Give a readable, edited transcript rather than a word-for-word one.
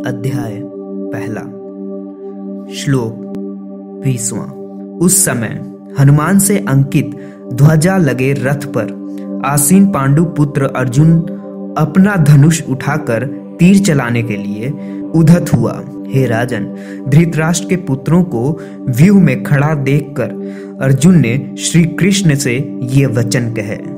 अध्याय पहला। श्लोक 20वां। उस समय हनुमान से अंकित ध्वजा लगे रथ पर आसीन पांडु पुत्र अर्जुन अपना धनुष उठाकर तीर चलाने के लिए उद्यत हुआ। हे राजन, धृतराष्ट्र के पुत्रों को व्यूह में खड़ा देखकर अर्जुन ने श्री कृष्ण से ये वचन कहे।